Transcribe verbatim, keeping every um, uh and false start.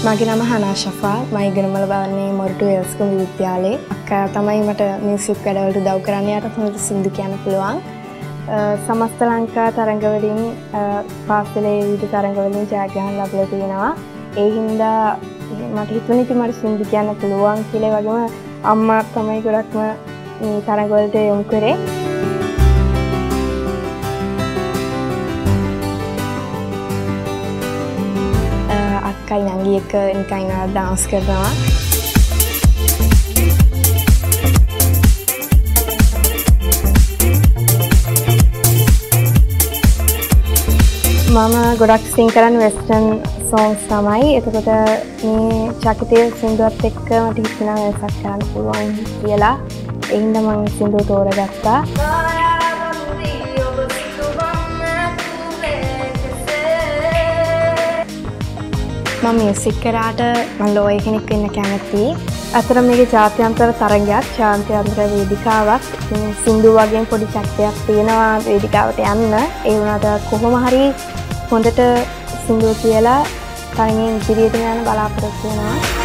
මගේ නම Hanna Shafa. මම ඉගෙන බලන්නේ Portuguese විද්‍යාලයේ. අක්කා තමයි මට මියුසික් වැඩවලට උදව් කරන්න යට හොඳට සින්දු කියන්න පුළුවන්. සමස්ත ලංකා තරඟවලින් පාසලේ විවිධ තරඟවලින් ජයග්‍රහණ ලැබලා තියෙනවා. ඒ හින්දා මට හිතුණා ඉතින් මට සින්දු කියන්න පුළුවන් කියලා. ඒ වගේම අම්මා තමයි ගොඩක්ම මේ තරඟවලට යොමු කරේ. අක්කයි නංගි එක්ක නිකන් ඉන්නවා ඩාන්ස් කරනවා. මම ගොඩක් සිං කරන්නේ වෙස්ටර්න් songs තමයි. එතකොට මේ චකිතයේ සින්දුවත් එක්ක මට හිතුණා වෙනසක් කරන්න පුළුවන් කියලා. ඒ හින්දා මම සින්දුව තෝරගත්තා. මම මියුසික් කරාට මම ලෝය කෙනෙක් වෙන්න කැමතියි. අතර මේකේ ජාත්‍යන්තර තරගයක්, ජාත්‍යන්තර වේදිකාවක්. සින්දු වගේ පොඩි චක්‍රයක් තියෙනවා වේදිකාවට යන්න. ඒ වුණාට කොහොම හරි හොඳට සින්දුව කියලා තරගෙන් ඉදිරියට යන බලාපොරොත්තු වෙනවා.